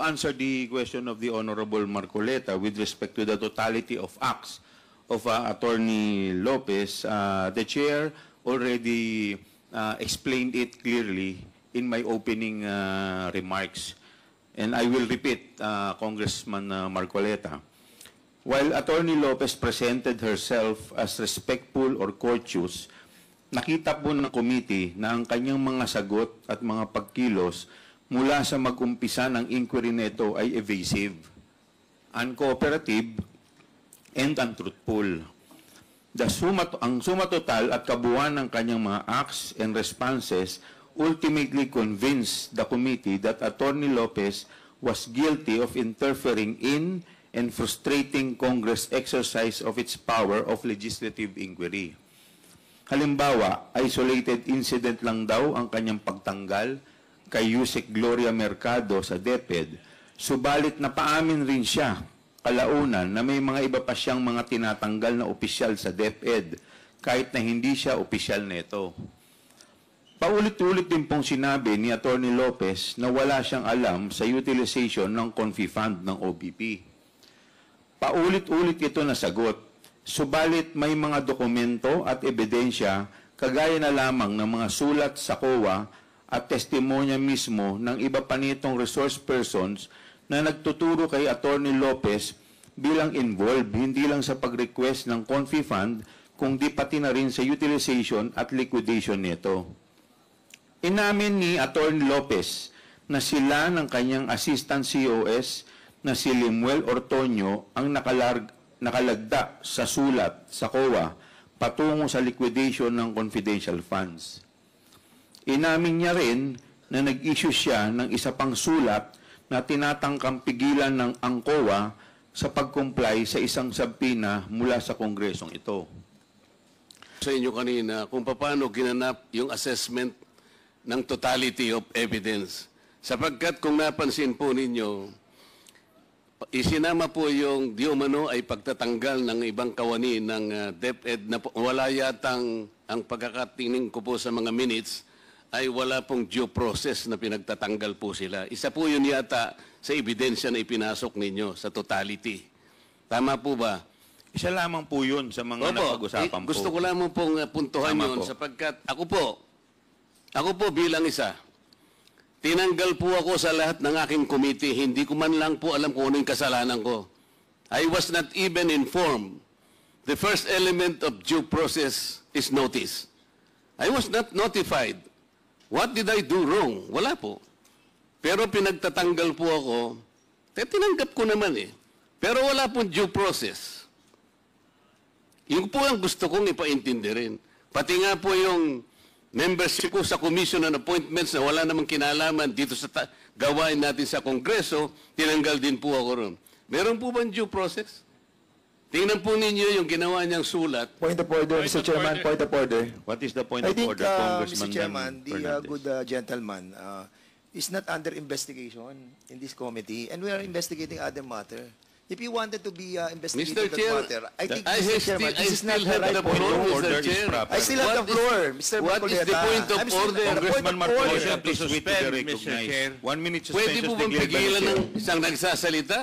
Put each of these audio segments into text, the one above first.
answer the question of the Honorable Marcoleta with respect to the totality of acts of Attorney Lopez, the Chair already explained it clearly in my opening remarks. And I will repeat, Congressman Marcoleta. While Attorney Lopez presented herself as respectful or courteous, nakita po ng committee na ang kanyang mga sagot at mga pagkilos mula sa mag-umpisa ng inquiry nito ay evasive, uncooperative, and untruthful. Ang suma total at kabuuan ng kanyang mga acts and responses ultimately convinced the committee that Attorney Lopez was guilty of interfering in and frustrating Congress' exercise of its power of legislative inquiry. Halimbawa, isolated incident lang daw ang kanyang pagtanggal kay Yusek Gloria Mercado sa DepEd, subalit napaamin rin siya kalaunan na may mga iba pa siyang mga tinatanggal na opisyal sa DepEd kahit na hindi siya opisyal neto. Paulit-ulit din pong sinabi ni Attorney Lopez na wala siyang alam sa utilization ng Confi Fund ng OBP. Paulit-ulit ito na sagot, subalit may mga dokumento at ebidensya kagaya na lamang ng mga sulat sa COA at testimonya mismo ng iba pa nitong resource persons na nagtuturo kay Attorney Lopez bilang involved hindi lang sa pag-request ng Confi Fund kundi pati na rin sa utilization at liquidation nito. Inamin ni Attorney Lopez na sila ng kanyang assistant COS na si Limuel Ortonio ang nakalagda sa sulat sa COA patungo sa liquidation ng confidential funds. Inamin niya rin na nag-issue siya ng isa pang sulat na tinatangkang pigilan ng COA sa pag-comply sa isang subpoena mula sa kongresong ito. Sa inyo kanina kung paano ginanap yung assessment ng totality of evidence. Sapagkat kung napansin po ninyo, isinama po yung di umano ay pagtatanggal ng ibang kawani ng DepEd na wala yatang ang pagkakatingin ko po sa mga minutes ay wala pong due process na pinagtatanggal po sila. Isa po yun yata sa ebidensya na ipinasok ninyo sa totality. Tama po ba? Isa lamang po yun sa mga napag-usapan po. Gusto ko lamang pong puntuhan yun sapagkat ako po bilang isa, tinanggal po ako sa lahat ng aking committee. Hindi ko man lang po alam kung ano yung kasalanan ko. I was not even informed. The first element of due process is notice. I was not notified. What did I do wrong? Wala po. Pero pinagtatanggal po ako, tinanggap ko naman eh. Pero wala pong due process. Yung po ang gusto kong ipaintindi rin. Pati nga po yung membership ko sa Commission on Appointments na wala namang kinalaman dito sa gawain natin sa Kongreso, tinanggal din po ako ron. Meron po bang due process? Tingnan po ninyo yung ginawa niyang sulat. Point of order, Mr. Chairman. Point of order. What is the point of order, Congressman Mr. Chairman, the Fernandez? good gentleman is not under investigation in this committee, and we are investigating other matter. If you wanted to be investigating Mr. Chair, that matter, I think, I Mr. Chairman, still this is not the have right the point. floor, Order Mr. is Chair. proper. I still have the floor, Mr. What is the point of order? Congressman Marcoleta, please to wait to be suspend, Mr. recognized. Chair. 1 minute Pwede suspension po bang declared by the pigilan Chair. ng isang nagsasalita?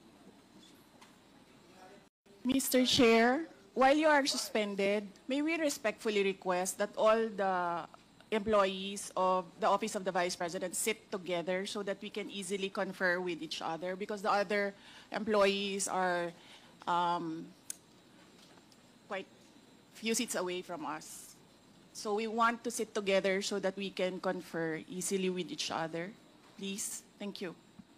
Mr. Chair, while you are suspended, may we respectfully request that all the employees of the Office of the Vice President sit together so that we can easily confer with each other because the other employees are quite few seats away from us. So we want to sit together so that we can confer easily with each other. Please, thank you.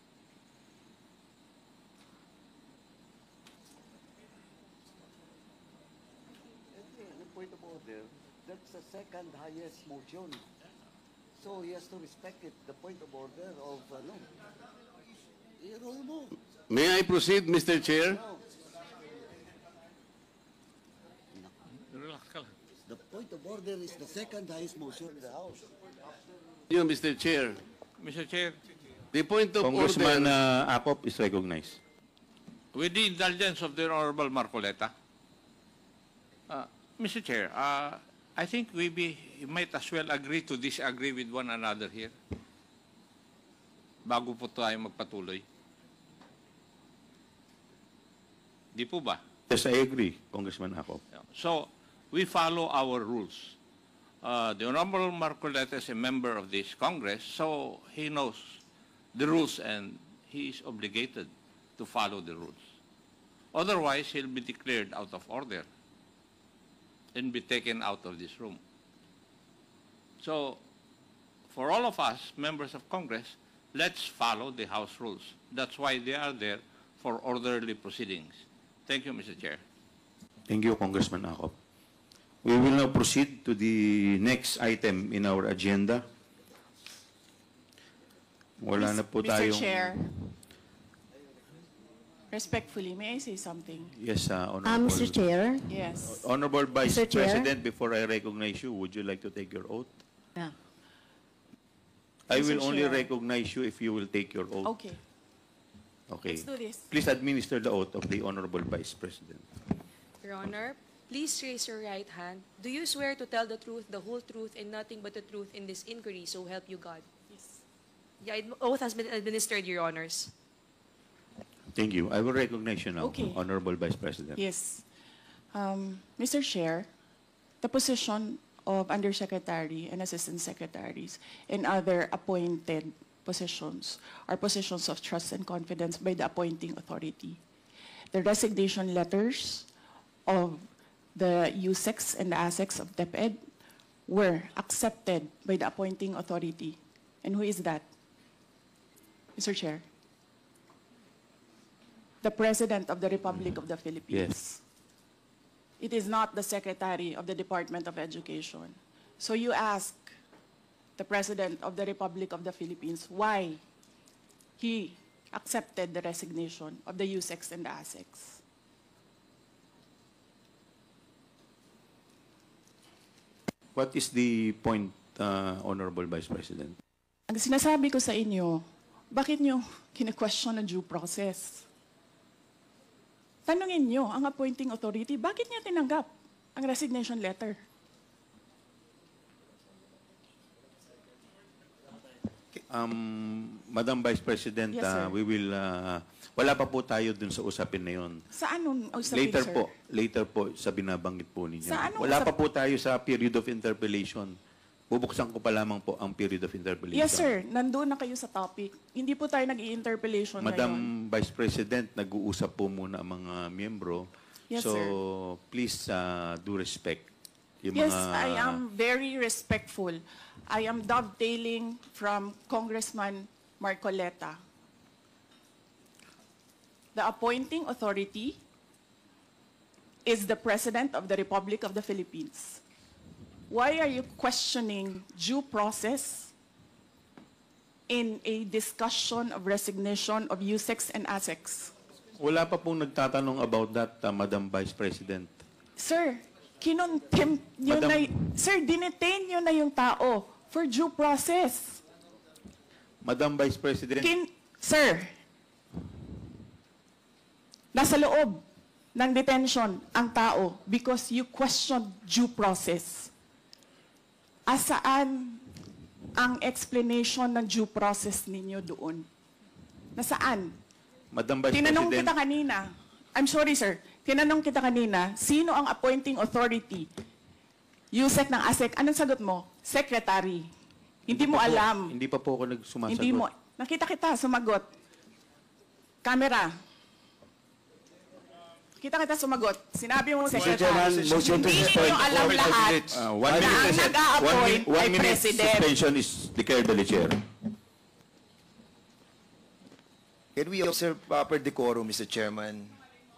Point of order, that's the second highest motion. So he has to respect it, the point of order of, no. I-roll mo. May I proceed, Mr. Chair? The point of order is the second highest motion in the House. You, Mr. Chair. Mr. Chair, The point of Congressman order. Acop is recognized. with the indulgence of the Honorable Marcoleta, Mr. Chair, I think we might as well agree to disagree with one another here bago po tayo magpatuloy. Di po ba? Yes, I agree, Congressman Akop. So, we follow our rules. The Honorable Marcoleta is a member of this Congress, so he knows the rules and he is obligated to follow the rules. Otherwise, he'll be declared out of order and be taken out of this room. So, for all of us, members of Congress, let's follow the House rules. That's why they are there, for orderly proceedings. Thank you, Mr. Chair. Thank you, Congressman Akop. We will now proceed to the next item in our agenda. Wala na po Mr. tayong... Chair, respectfully, may I say something? Yes, Honorable. Mr. Chair. Yes. Honorable Vice Mr. Chair. President, before I recognize you, would you like to take your oath? Yeah. I Mr. will only Chair. recognize you if you will take your oath. Okay, Okay. let's do this. Please administer the oath of the Honorable Vice President. Your Honor, please raise your right hand. Do you swear to tell the truth, the whole truth, and nothing but the truth in this inquiry, so help you God? Yes. The oath has been administered, Your Honors. Thank you. I will recognize you now, Okay. Honorable Vice President. Yes. Mr. Chair, the position of Undersecretary and Assistant Secretaries and other appointed positions are positions of trust and confidence by the appointing authority. The resignation letters of the USEX and the ASEX of DepEd were accepted by the appointing authority. And who is that? Mr. Chair? The President of the Republic of the Philippines. Yes. It is not the Secretary of the Department of Education. So you ask the President of the Republic of the Philippines why he accepted the resignation of the USEX and the ASEX. What is the point, Honorable Vice President? Ang sinasabi ko sa inyo, bakit nyo kine-question ang due process? Tanungin nyo ang appointing authority, bakit niya tinanggap ang resignation letter? Madam Vice President, Yes, sir. we will... wala pa po tayo dun sa usapin na yun. Sa anong usapin, sir? Later po sa binabanggit po ninyo. Sa anong Wala usap- pa po tayo sa period of interpellation. Bubuksan ko pa lamang po ang period of interpellation. Yes, sir. Nandun na kayo sa topic. Hindi po tayo nag-i-interpellation ngayon. Madam Vice President, nag-uusap po muna ang mga miyembro. Yes, so, sir. please do respect yung Yes, mga... I am very respectful. I am dovetailing from Congressman Marcoleta. The appointing authority is the President of the Republic of the Philippines. Why are you questioning due process in a discussion of resignation of USEX and ASEX? Wala pa pong nagtatanong about that, Madam Vice President. Sir, kinontempt nyo Madam- na, sir, dinetain nyo na yung tao for due process. Madam Vice President, Sir, nasa loob ng detention ang tao because you questioned due process. Asaan ang explanation ng due process ninyo doon? Nasaan? Madam Vice Tinanong President, kita kanina. I'm sorry, sir. Tinanong kita kanina, sino ang appointing authority? USEC ng ASEC. Anong sagot mo? Secretary. Hindi mo pa po- alam. Hindi pa po ako nagsumasagot. Hindi mo. Nakita kita, sumagot. Camera. Kita kita sumagot. Sinabi mo, Secretary. Chairman, motion to Hindi suspend ninyo alam for 5 lahat minutes. One na minute, ang nag-a-appoint one ay minute President. suspension is declared by the Chair. Can we observe proper decorum, Mr. Chairman?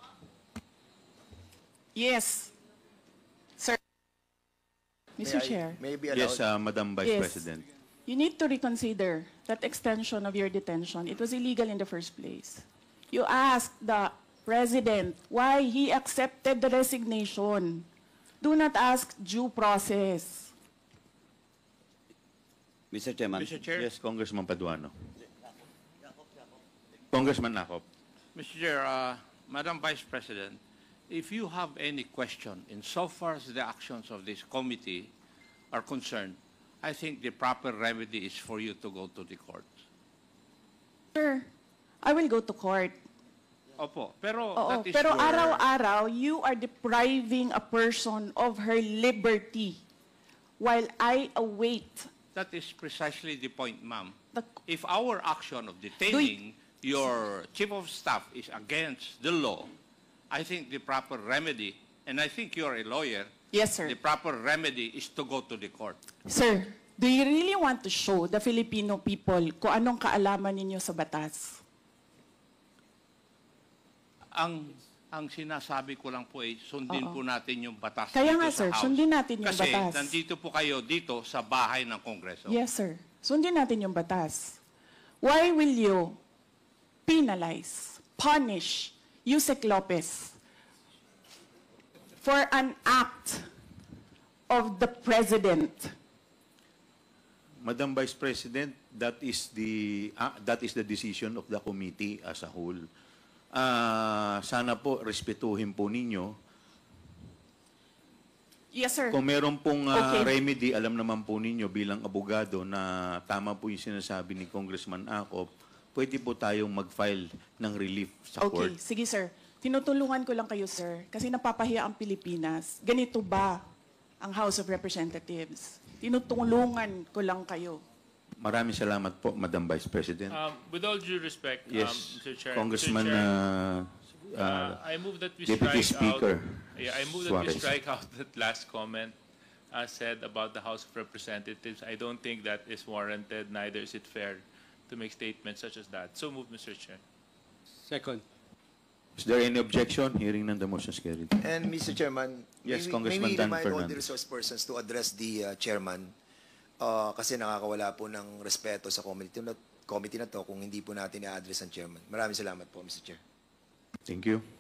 Yes. Sir. Mr. Chair. May I be allowed? Yes, Madam Vice Yes. President. You need to reconsider that extension of your detention. It was illegal in the first place. You asked the President why he accepted the resignation. Do not ask due process. Mr. Chairman. Mr. Chair, Yes, Congressman Paduano. Congressman Nakop. Mr. Chair, Madam Vice President, if you have any question insofar as the actions of this committee are concerned, I think the proper remedy is for you to go to the court. Sir, I will go to court. Opo. Pero Oo, that is pero your- araw-araw, you are depriving a person of her liberty while I await That is precisely the point, ma'am. the... If our action of detaining your chief of staff is against the law, I think the proper remedy, and I think you're a lawyer, Yes, sir. the proper remedy is to go to the court. Sir, do you really want to show the Filipino people kung anong kaalaman ninyo sa batas? Ang sinasabi ko lang po ay sundin po natin yung batas Kaya dito nga, sa sir, House. sundin natin yung Kasi batas. nandito po kayo dito sa bahay ng Kongreso. Yes, sir. Sundin natin yung batas. Why will you penalize, punish Yusek Lopez for an act of the President? Madam Vice President, that is the decision of the committee as a whole. Sana po respetuhin po ninyo. Yes, sir. Kung meron pong Okay. remedy, alam naman po ninyo bilang abogado na tama po yung sinasabi ni Congressman Acop, pwede po tayong mag-file ng relief sa court. Okay, sige, sir. Tinutulungan ko lang kayo, sir, kasi napapahiya ang Pilipinas. Ganito ba ang House of Representatives? Tinutulungan ko lang kayo. Maraming salamat po, Madam Vice President. With all due respect, Yes, Mr. Chair, Congressman I move that we Deputy strike Speaker out. Yeah, I move that we Suarez. strike out that last comment said about the House of Representatives. I don't think that is warranted. Neither is it fair to make statements such as that. So move, Mr. Chair. Second. Is there any objection? Hearing none, the motion is carried. And Mr. Chairman, Yes, may Congressman we Dan remind all the Fernandez. resource persons to address the chairman kasi nakakawala po ng respeto sa committee na to kung hindi po natin i-address ang chairman. Maraming salamat po, Mr. Chair. Thank you.